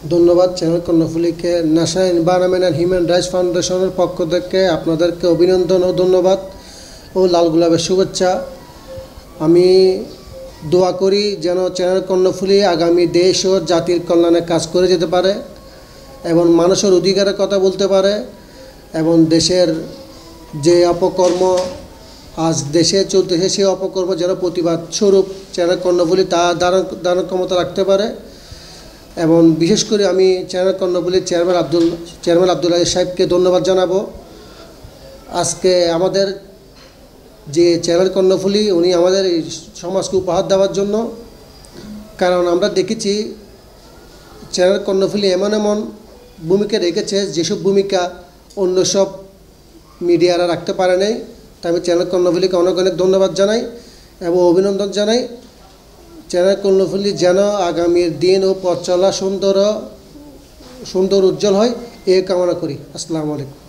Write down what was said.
ধন্যবাদ চ্যানেল কর্ণফুলীকে। National environment and human rights ফাউন্ডেশনের পক্ষ থেকে আপনাদেরকে অভিনন্দন ও ধন্যবাদ ও লাল গোলাপের শুভেচ্ছা। আমি দোয়া করি যেন চ্যানেল কর্ণফুলী আগামী দেশ ও জাতির কল্যাণে কাজ করে যেতে পারে এবং মানুষের অধিকারের কথা বলতে পারে এবং দেশের যে অপকর্ম আজ দেশে চলতেছে সেই অপকর্ম যেন প্রতিবাদ স্বরূপ চ্যানেল কর্ণফুলী তা ধারণ ক্ষমতা রাখতে পারে। এবং বিশেষ করে আমি চ্যানেল কর্ণফুলীর চেয়ারম্যান আব্দুল আজিজ সাহেবকে ধন্যবাদ জানাবো। আজকে আমাদের যে চ্যানেল কর্ণফুলী উনি আমাদের এই সমাজকে উপহার দেওয়ার জন্য, কারণ আমরা দেখেছি চ্যানেল কর্ণফুলী এমন ভূমিকা রেখেছে যেসব ভূমিকা অন্য সব মিডিয়ারা রাখতে পারে নাই। তাই আমি চ্যানেল কর্ণফুলীকে অনেক অনেক ধন্যবাদ জানাই এবং অভিনন্দন জানাই। চ্যানেল কর্ণফুলী যেন আগামীর দিন ও পথ চলা সুন্দর উজ্জ্বল হয় এই কামনা করি। আসসালামু আলাইকুম।